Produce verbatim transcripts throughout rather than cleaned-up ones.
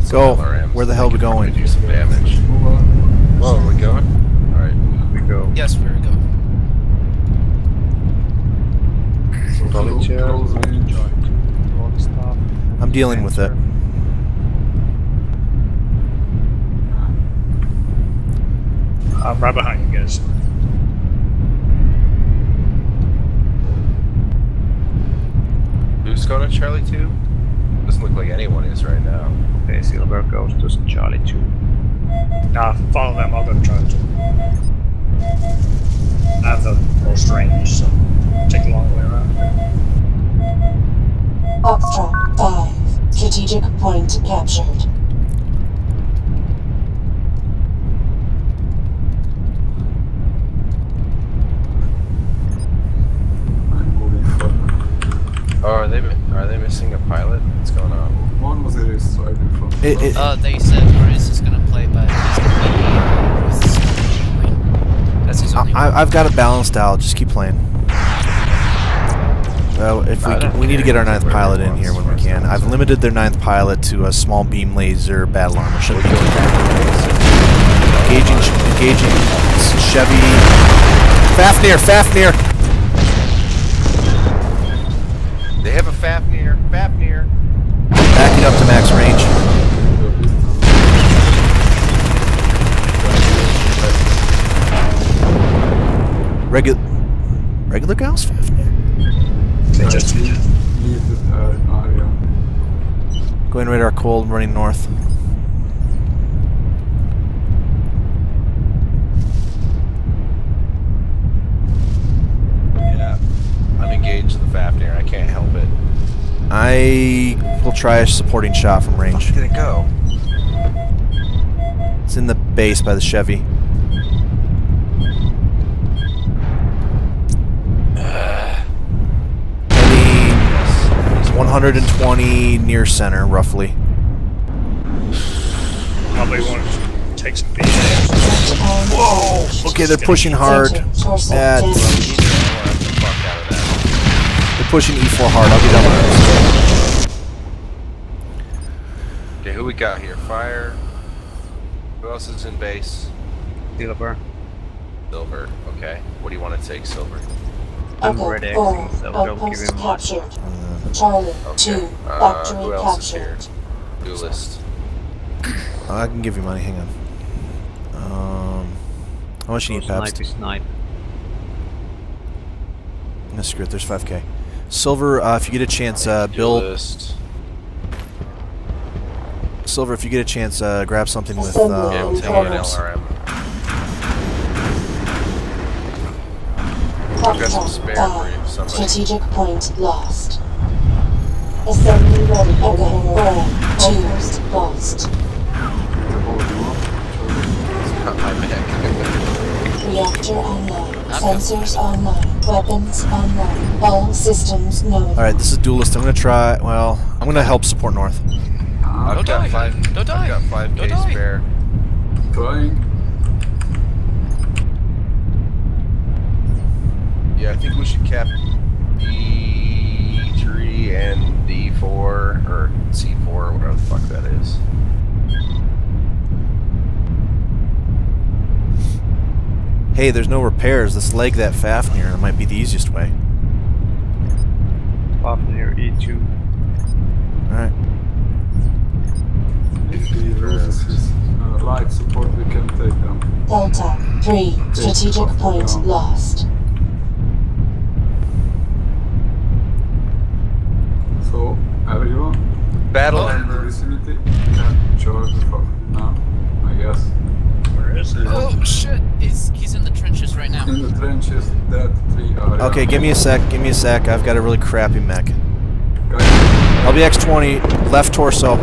with some Go. L R Ms. Where the hell are we going? Do some damage. Oh, are we going? Alright. We go. Yes, we're going. I'm dealing with it. I'm right behind you guys. Who's going to Charlie two? Doesn't look like anyone is right now. Okay, Silver goes to Charlie two. Nah, follow them, I'll go to Charlie two. I have the most range, so take a long way around. Foxtrot five. Strategic point captured. Oh, are they are they missing a pilot? What's going on? One was it striving from. It, it, Uh, they said Maurice is gonna play, but he's gonna be with his win. That's his only. I, I've got it balanced out. Just keep playing. Well, if we can, we need to get our ninth pilot in here when we can. I've limited their ninth pilot to a small beam laser battle armor. Should be engaging, engaging Chevy. Fafnir, Fafnir. They have a Fafnir. Fafnir. Backing up to max range. Regular, regular gals, Fafnir. They just leave the uh, area. Going radar cold, running north. Yeah, I'm engaged in the Fafnir. I can't help it. I will try a supporting shot from range. Where did it go? It's in the base by the Chevy. one hundred twenty near center, roughly. probably want to take some beat. Whoa! Okay, they're pushing hard at... They're pushing E four hard. I'll be done with this. Okay, who we got here? Fire. Who else is in base? Silver. Silver. Okay. What do you want to take, Silver? I'm Echo ready, four, so don't give outpost him much. captured. Charlie Okay. two, Uh, factory who else is captured. here? Duelist. Oh, I can give you money. Hang on. Um, how much you need, Pabst? Snipe, snipe. No, screw it. There's five K. Silver, uh, if you get a chance, uh, build... Duelist. Silver, if you get a chance, uh, grab something with... Yeah, Uh, I'm taking an L R M. I've got some spare for you, somebody. Strategic point lost. Assembly ready. Echo four, two lost. Not my mech. Reactor online. Sensors online. Weapons online. All systems known. Alright, this is Duelist. I'm gonna try... Well, I'm gonna help support North. I've Don't got die. five. Don't die. I've got five K Don't die. spare. Trying. Yeah, I think we should cap D three and D four, or C four, or whatever the fuck that is. Hey, there's no repairs. Let's leg that Fafnir. That might be the easiest way. Off near E two. Alright. If he loses his uh, light support, we can take them. Delta three. Strategic point down. lost. So, everyone, Battle in the vicinity can charge the fuck now, I guess. Where is it? Oh shit! He's he's in the trenches right now. In the trenches, that three area. Okay, give me a sec. Give me a sec. I've got a really crappy mech. Guys, L B X twenty, left torso.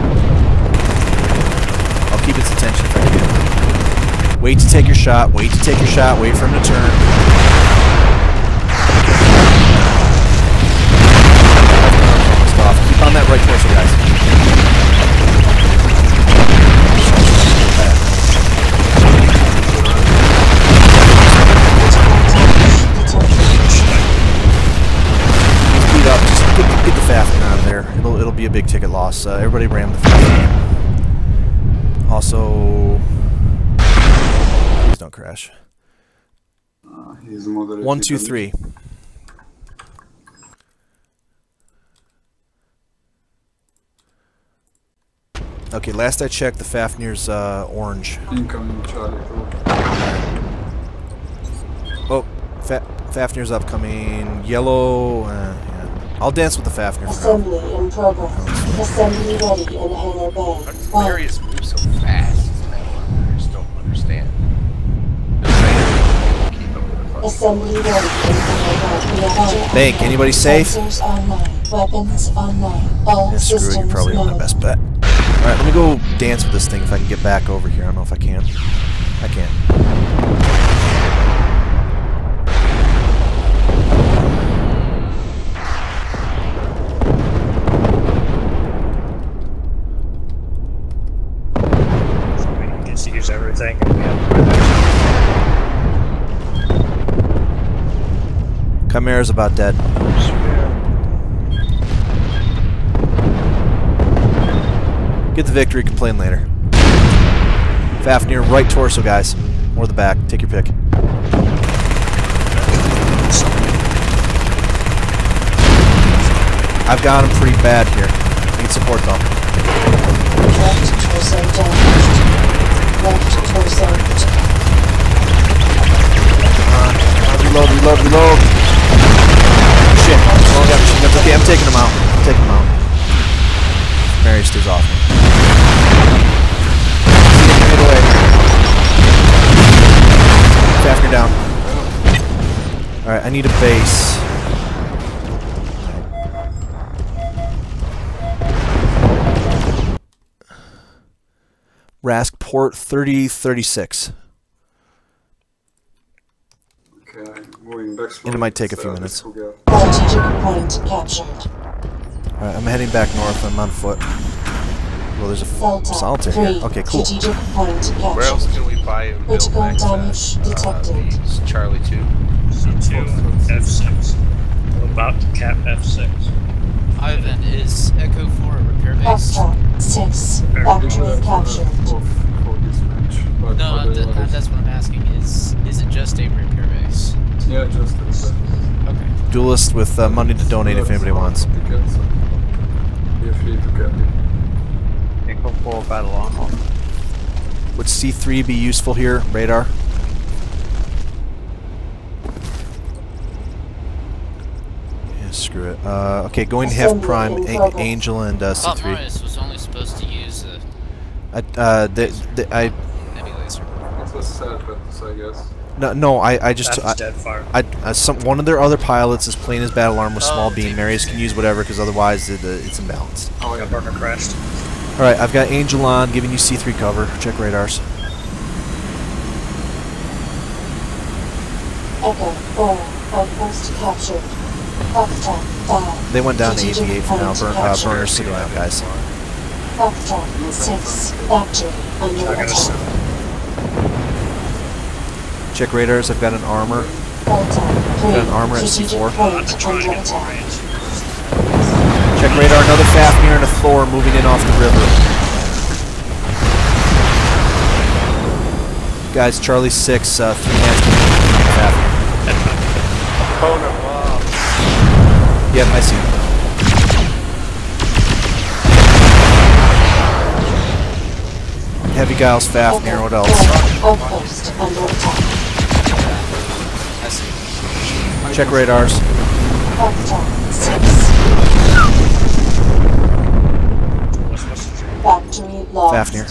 I'll keep its attention if I can. Wait to take your shot. Wait to take your shot. Wait for him to turn. Off. Keep on that right torso, guys. Speed up. Just get, get the Fafnir out of there. It'll it'll be a big ticket loss. Uh, everybody ram the Fafnir. so please don't crash. Uh, he's moderate. One, two, three. Okay, last I checked, the Fafnir's uh, orange. Incoming Charlie two. Oh, Fa Fafnir's upcoming. Yellow. Uh, yeah. I'll dance with the Fafnir. Assembly in progress. Assembly ready in hangar bay. How does the areas move so fast? I just don't understand. Keep up with the fucking- Assembly ready in hangar bay. Bank, anybody safe? Sensors online. Weapons online. All Yeah, screw it, systems you're probably not my known. best bet. Alright, let me go dance with this thing if I can get back over here. I don't know if I can. I can. We get to use everything. And we have Chimera's about dead. Get the victory, complain later. Fafnir, right torso, guys. Or the back. Take your pick. I've got him pretty bad here. Need support though. Left torso damaged. Left torso. Uh, reload, reload, reload. Shit. Oh, I got machine guns. Okay, I'm taking him out. I'm taking him out. Mary stays off me. Get away. Fafnir down. Alright, I need a base. Rask port thirty thirty-six. Okay, moving back. It might take a few minutes. Strategic point captured. Alright, I'm heading back north. I'm on foot. Well, there's a Delta solitaire three. here. Okay, cool. Strategic point captured. Where else can we buy and build Critical next? damage Uh, detected. these Charlie two. C two, F six. We're about to cap F six. Ivan, is Echo four a repair base? Foxtrot six. Factory captured. For this match. But No, for the th others- that's what I'm asking. Is is it just a repair base? Yeah, just a bit. Okay. Duelist with uh, money to donate if anybody wants. Tickets, so feel free to get it. Echo four battle on. Would C three be useful here? Radar? Yeah, screw it. Uh, okay, going to Half Prime, A Angel, and uh, C Thought three. Marius was only supposed to use a I, uh, the, the, I, nebulizer. It was sad, but I guess. no, no, I, I just, That's I, dead fire. I, uh, some, one of their other pilots is playing his battle arm with small Oh, beam. take Marius it. can use whatever, because otherwise it, uh, it's imbalanced. Oh, yeah, burner crashed. Alright, I've got Angel on, giving you C three cover. Check radars. Echo four. Outpost captured. Foxtrot five. They went down to Strategic eighty-eight for now. point Burn, uh, captured. burner's sitting out, guys. Foxtrot six. Factory under I got a attack. seven. Check radars, I've got an armor. Delta three. Got an armor at Strategic C four. I'm point trying to under get more attack. range. Check radar, another Fafnir and a Thor moving in off the river. Guys, Charlie six, uh, three hands. Fafnir. Opponent lost. Yep, I see. Heavy Giles, Fafnir, what else? Outpost under attack. I see. Check radars. Foxtrot six. What's, what's the dream? Factory lost. Fafnir.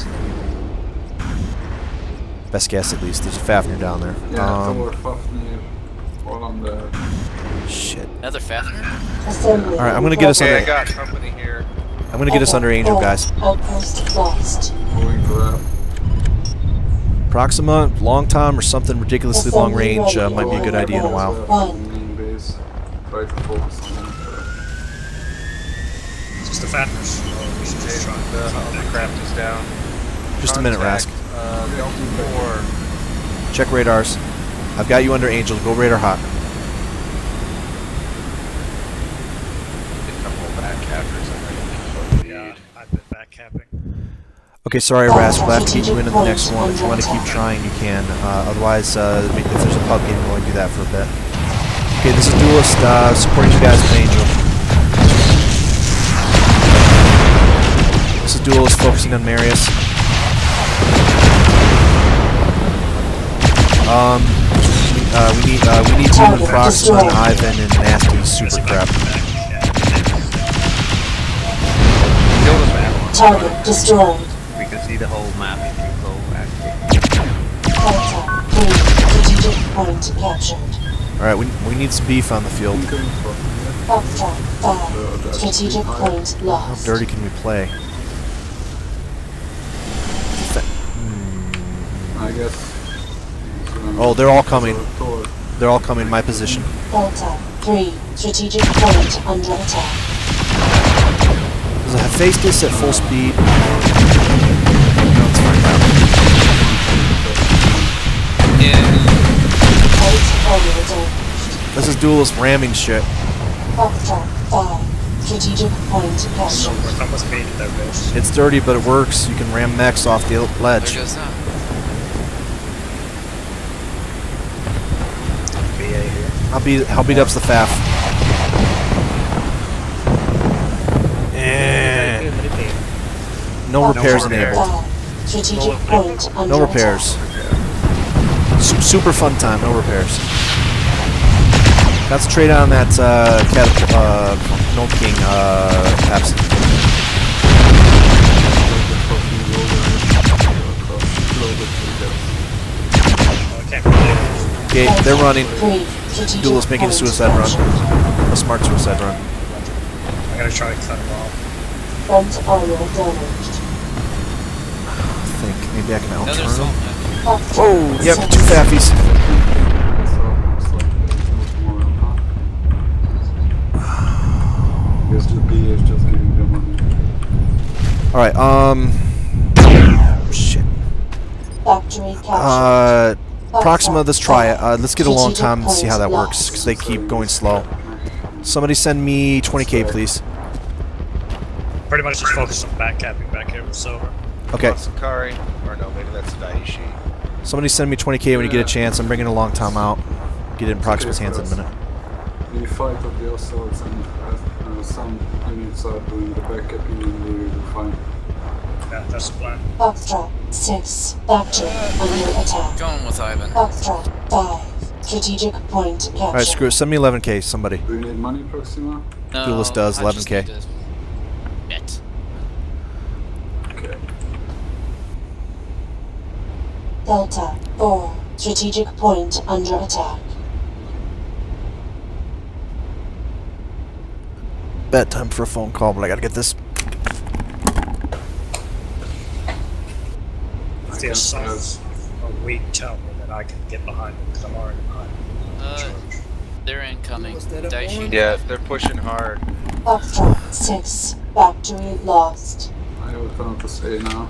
Best guess, at least. There's a Fafnir down there. Yeah, Um, Thor, Fafnir, all on the. shit. Another Fafnir? Assembly. Alright, I'm gonna get us Okay, under. I got company here. I'm gonna get us under Angel, guys. Outpost lost. Going to that. Proxima, long time, or something ridiculously long range uh, might be a good idea in a while. One. Main base. Try to focus on it. Just the Fafnirs. Oh, we should just try. The, all the craft is down. Just a minute, Rask. Contact, Uh, Delta four. Check radars. I've got you under Angel. Go radar hot. A couple of back captors. I think. Yeah, I've been back capping. Okay, sorry, Rask. We'll have to get you into the next one. If you want to keep trying, you can. Uh, otherwise, uh, if there's a pub game, we'll only do that for a bit. Okay, this is Duelist uh, supporting you guys with Angel. This is Duelist focusing on Marius. Um, we, uh, we need uh, we need Demon Proxima and Ivan and Nasty Super Crap. Target destroyed. We can see the whole map if you go active. Delta three. Strategic point captured. All right, we we need some beef on the field. Foxtrot five. Strategic point How lost. dirty can we play? I guess. Oh, they're all coming. They're all coming in my position. Delta three. Strategic point under attack. Does it have face this at full speed? No, it's fine now. Point order damaged. This is Duelist ramming shit. Foxtrot five. Strategic point So captured. we're almost made it there, Ghost. It's dirty, but it works. You can ram mechs off the ledge. There goes that. V A here. I'll beat I'll beat up's the F A F. Eh. No repairs enabled. Five. Strategic point under No repairs. Su super fun time. No repairs. Concentrate on that uh, cat, uh, no king uh, absent. Oh, I can't really. Okay, they're running. Three. Strategic Duelist making a point suicide run. captured. A smart suicide run. I gotta try to cut him off. Front armor damaged. I think maybe I can Another outrun assault them. mech. Foxtrot Whoa! Yep, six. two Faffies. Guess the B is just giving them money. All right. Um. Shit. Factory captured. Uh. Proxima, Foxtrot let's try it. five. Uh, let's get a long Strategic time and see how that point works, because lost. they keep going slow. Somebody send me twenty K, please. Pretty much just focus on backcapping back here with Silver. Okay. Sakari, or no, maybe that's Daishi. Somebody send me twenty K when you get a chance. I'm bringing a long time out. Get it in Proxima's hands in a minute. We fight of the assaults and uh, some units are doing the backupping and we will find. Yeah, that's the plan. Foxtrot six. Factory under attack. Going with Ivan. Foxtrot five. Strategic point captured. All right, screw it. Send me eleven K, somebody. Do you need money, Proxima? No, Duelist does, I eleven just K. need to bet. Okay. Delta four. Strategic point under attack. Bet time for a phone call, but I gotta get this. The assaults are weak. Tell me that I can get behind them because I'm already behind them. Uh, Charge. they're incoming. Daishi. Yeah, they're pushing hard. Foxtrot six. Factory lost. I have a ton to say now.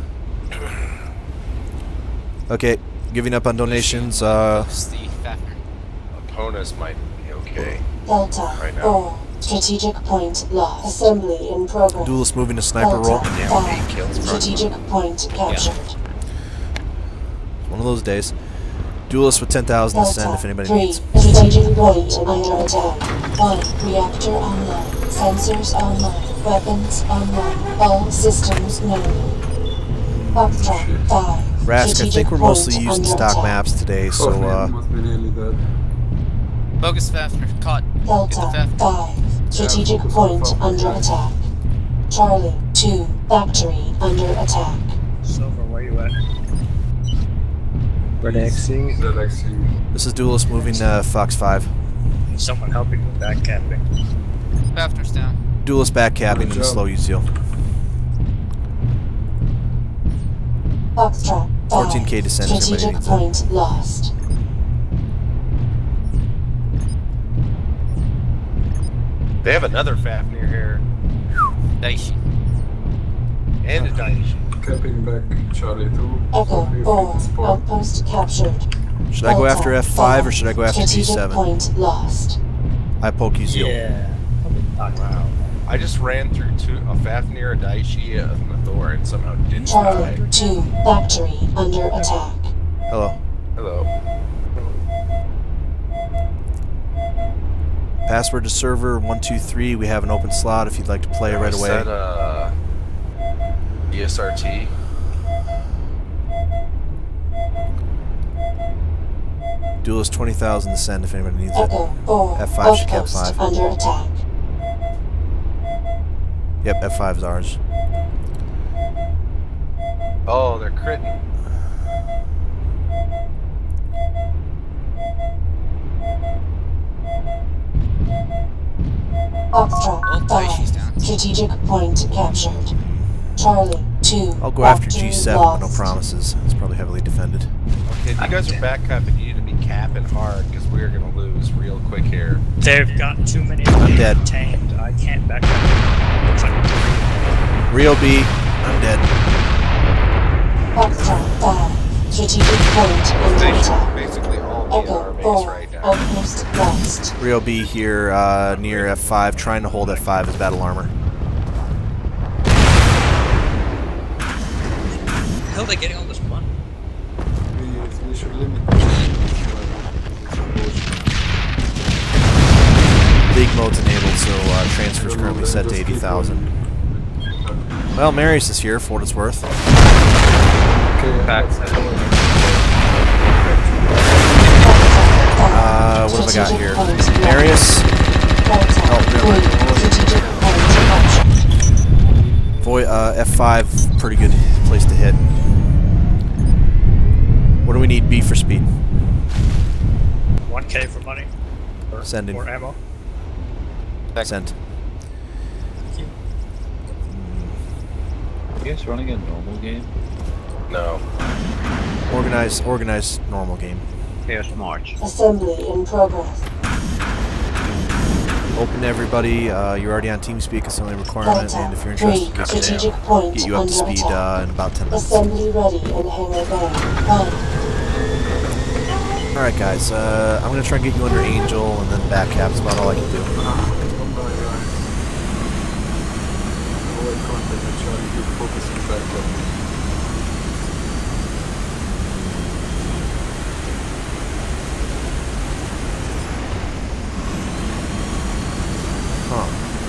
Okay, giving up on donations. Uh, Focus the Fafner. Opponents might be okay. Delta Right now. four. Strategic point lost. Assembly in progress. Duelist moving to sniper Delta roll. Damn, five. eight kills, bro. Strategic point captured. One of those days. Duelist with ten thousand to send Delta if anybody three. needs. Strategic point under attack. One. Reactor online. Sensors online. Weapons online. All systems known. Foxtrot five. Rask, I Strategic think we're point mostly using under stock attack. maps today, so Courtney uh, must be nearly dead. Focus Fafner. Caught. Get the Delta Fafner. five. Strategic focus on point Falcon. under attack. Charlie two. Factory under attack. Silver, where you at? Relaxing. Relaxing. this is Duelist moving uh, Fox five. Need someone helping with backcapping. Fafner's down. Duelist back capping Good and job. slow U seal. Foxtrot five. fourteen K to send if anybody Strategic needs it. point lost. They have another Fafnir here. Daishi. And a Daishi. Capping back Charlie two. Echo Copy, four. fifty spot. Outpost captured. Should I go Delta after F five or should I go after G Strategic seven? point lost. I poke U seal. Yeah. Wow. I just ran through two, a Fafnir, a Daichi, and a Thor, and somehow didn't Charlie die. two, factory under attack. Hello. Hello. Password to server one two three. We have an open slot if you'd like to play right Is away. that uh, E S R T? Duelist twenty thousand to send if anybody needs it. Echo four, F five should cap outpost five. under attack. Yep, F five is ours. Oh, they're critting. Foxtrot Oh, Daishi's five, down. strategic point captured. Charlie two, I'll go after factory G seven, but no lost. promises. It's probably heavily defended. Okay, if you guys are back capping, you need to be capping hard because we're gonna lose real quick here. They've got too many I'm dead. tamed. I can't back up. Looks like three. Real B, I'm dead. Foxtrot five, strategic point under They should attack. basically all be in our Echo base four, right now. outpost lost. Real B here uh, near F five, trying to hold F five as battle armor. How are they getting all this money? We, we should limit. League mode's enabled, so uh, transfer's currently set to eighty thousand. Well, Marius is here, for what it's worth. Okay, Back. Uh, what have I got here? Marius. Oh, Boy, uh, F five, pretty good place to hit. What do we need? B for speed. one K for money. Or, Sending. Or ammo. Sent. Thank you. You guys running a normal game? No. Organize, organize normal game. Chaos March. Assembly in progress. Open to everybody. Uh, you're already on TeamSpeak. It's the only requirement, and if you're interested, Three, we strategic can point get you up to under speed attack. uh, in about ten minutes. Assembly ready in hangar bay. One. All right, guys. Uh, I'm gonna try and get you under Angel, and then back cap is about all I can do. Avoid contact and Charlie, keep focusing back up. Huh.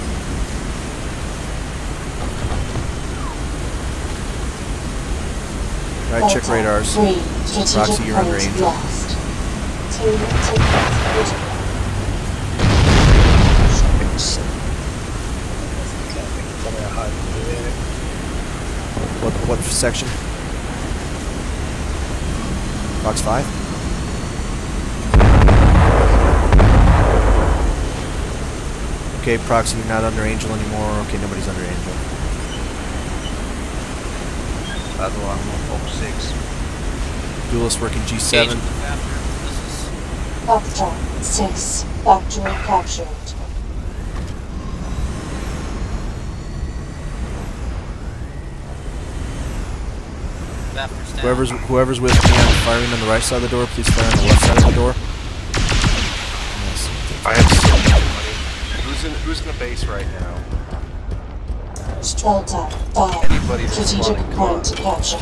All right, check Delta, radars. Three, strategic Roxy, you're under point Angel. lost. Two, take critical. What what section? Box five. Okay, Proxy, you're not under Angel anymore. Okay, nobody's under Angel. Battle armor box six. Duelist working G seven. Foxtrot six, factory captured. Whoever's whoever's with me, I'm firing on the right side of the door. Please fire on the left side of the door. Yes. I have so much money. Who's in Who's in the base right now? Delta five, Anybody that's strategic running, come point on. captured.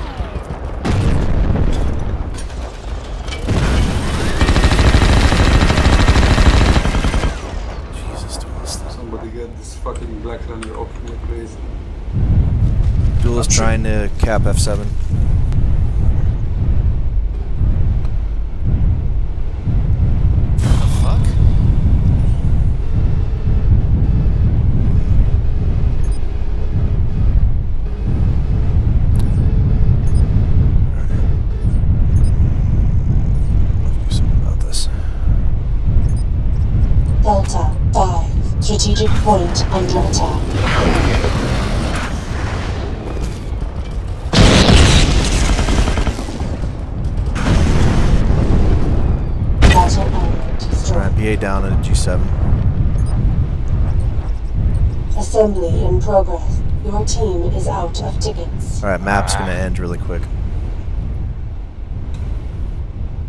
Jesus, Duelist. Somebody get this fucking Black Lander off me, please. Duelist trying to cap F seven. Delta five, strategic point under attack. Battle element destroyed. Alright, B A down at G seven. Assembly in progress. Your team is out of tickets. Alright, map's gonna end really quick.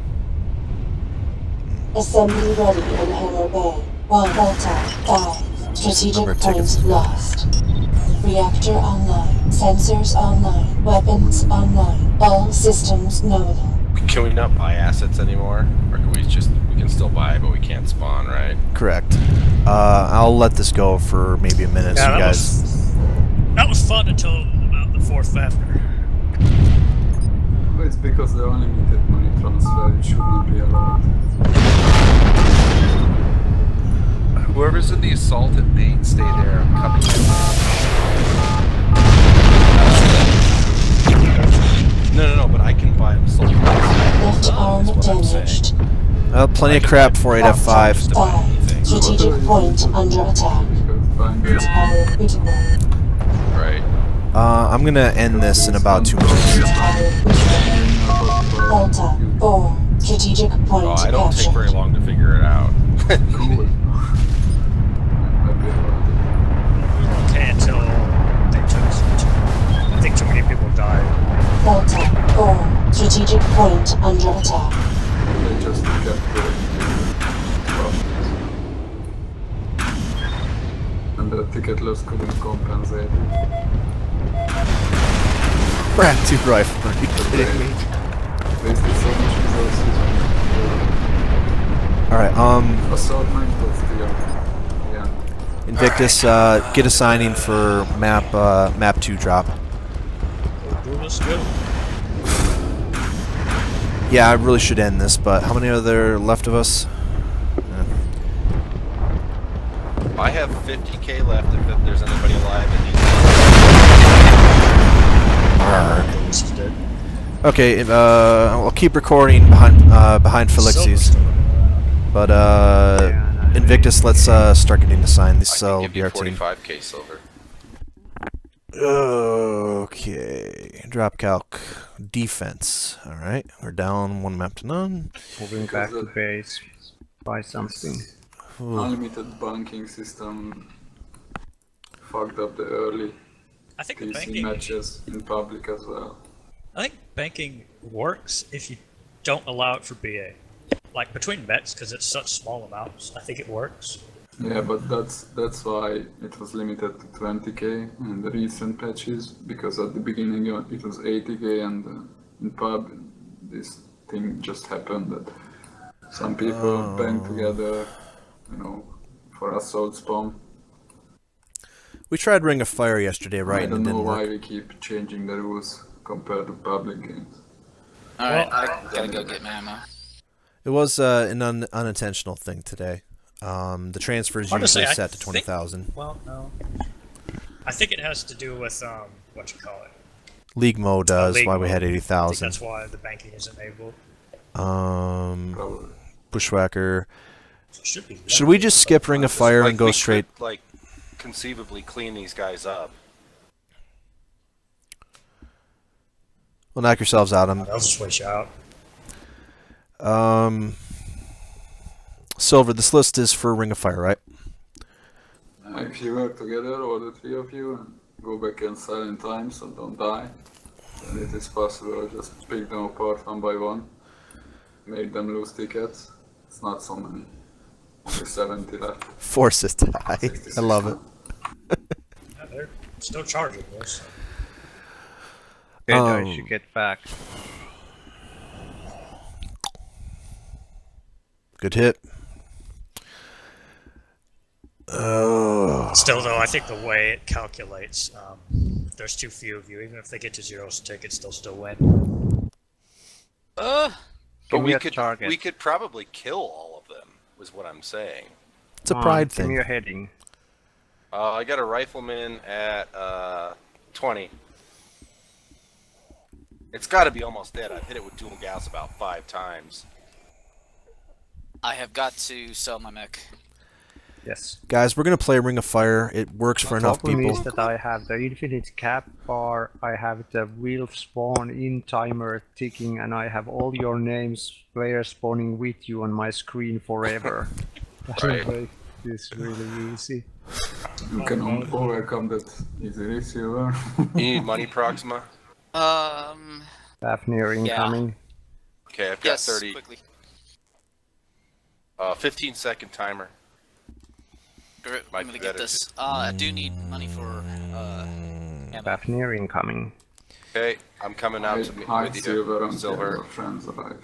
Assembly ready in hangar bay. One Delta five. Strategic Number of point tickets. lost. Reactor online. Sensors online. Weapons online. All systems nominal. Can we not buy assets anymore? Or can we just, we can still buy, but we can't spawn, right? Correct. Uh, I'll let this go for maybe a minute, Yeah, so you that guys. was that was fun until about the fourth after. It's because the unlimited money transfer, it should not be allowed. Whoever's in the assault at bait, stay there. I'm coming in. No, no, no, but I can buy an assault. Left arm damaged. Uh, plenty of crap for eight F five. Five. Strategic point under attack. Power critical. Right. Uh, I'm gonna end this in about two minutes. Delta four. Strategic point Oh, I don't captured. take very long to figure it out. Cool. We were okay until they took us into. I think too many people died. Delta four. Strategic point under attack. They just kept the and the ticket loss couldn't compensate. Brad, two rifle. Are you kidding me? Wasted so much resources. Alright, um, Assault nine plus the yeah. Invictus, uh, get a signing for map, uh, map two drop. Let's go. Yeah, I really should end this, but how many are there left of us? Yeah. I have fifty K left if there's anybody alive that needs This is dead. Okay, uh, I'll keep recording behind, uh, behind Felix's. But, uh, Invictus, let's, uh, start getting the sign. This I uh, can will give be you our team. forty-five K silver. Okay, drop calc. Defense. Alright, we're down one map to none. Moving back to base. Buy something. Ooh. Unlimited banking system fucked up the early I think the P C banking. matches in public as well. I think banking works if you don't allow it for B A. Like between bets, because it's such small amounts. I think it works. Yeah, but that's that's why it was limited to twenty K in the recent patches, because at the beginning uh, it was eighty K, and uh, in pub this thing just happened that some people Oh. banged together, you know, for assault spawn. We tried Ring of Fire yesterday, right? I And don't it know didn't why work. we keep changing the rules compared to public games. Alright, Well, I gotta go get my ammo. It was uh, an un unintentional thing today. Um, the transfer is Honestly, usually I set to think- twenty thousand. Well, no. I think it has to do with um, what you call it. League mode does, League why we mode. had eighty I think thousand. that's why the banking is enabled. Um, Probably. Bushwhacker. So it should be. Should we just skip Ring of Fire Like, and go we straight? could, like, conceivably clean these guys up. Well, knock yourselves out. I'm, They'll switch out. um, Silver, this list is for Ring of Fire, right? Uh, if you work together, all the three of you, and go back and silent time so don't die, then it is possible. Just pick them apart one by one, make them lose tickets. It's not so many. Only seventy left. Force it to die. I love it. Yeah, they're still charging this. Okay, Um, guys, you get facts. Good hit. Oh. Still, though, I think the way it calculates, um, there's too few of you. Even if they get to zero tickets, they'll still win. Uh, Give But me we a could target. we could probably kill all of them, was what I'm saying. It's a Come on, pride Give me thing. a heading. Uh, I got a rifleman at uh, twenty. It's got to be almost dead. I've hit it with dual gas about five times. I have got to sell my mech. Yes. Guys, we're gonna play Ring of Fire. It works for enough Problem people. is that I have the infinite cap bar, I have the wheel spawn in timer ticking, and I have all your names, players spawning with you on my screen forever. Right. Make this really easy. You can o- overcome that easily, Silver. You need money, Proxima? Um, Fafnir incoming. Okay, I've got yes, thirty. quickly. Uh, fifteen second timer. Gr- Might I'm gonna be get better this. Uh, I do need money for uh, ammo. Fafnir incoming. Okay, I'm coming out I to meet hide with silver you, until Silver. your friends arrive.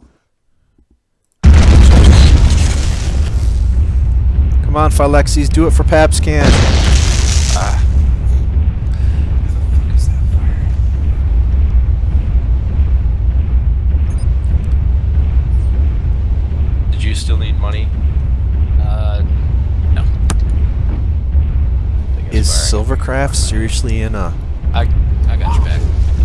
Come on, Phylexes, do it for Papscan. Ah. What the fuck is that fire? Did you still need money? Uh, no. I think it's Is firing. Silvercraft seriously in a... I I got your back.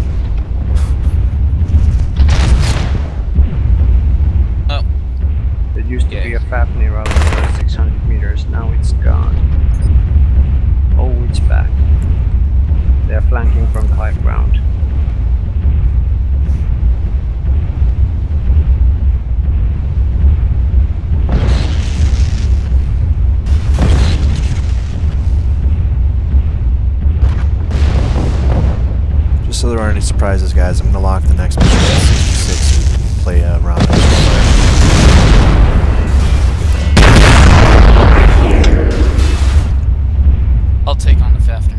Oh, There used to Yeah. be a Fafnir out there six hundred meters, now it's gone. Oh, it's back. They're flanking from the high ground. Just so there aren't any surprises, guys, I'm gonna lock the next mission at sixty-six and play a round. I'll take on the Fafnir.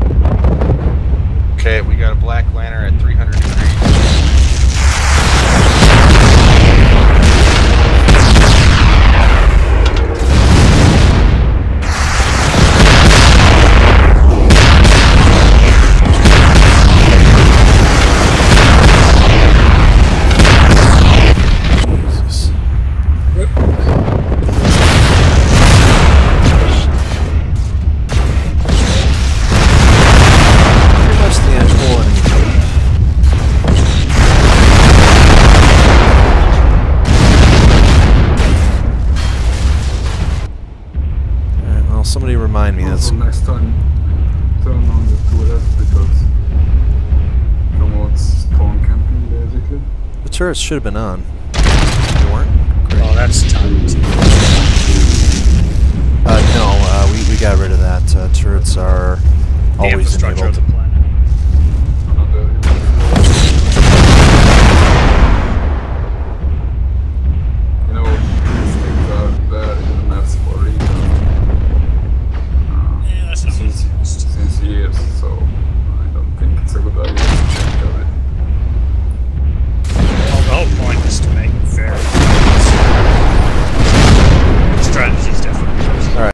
Okay, we got a black lantern at three hundred degrees. Jesus. Pretty much the actual enemy. Alright, well, somebody remind me. That's Also, next time, turn on the turret because promotes spawn camping basically. the turrets should have been on. They weren't. Great. Oh, that's timed. Uh, no, uh, we we got rid of that. Uh, turrets are The always infrastructure enabled. of the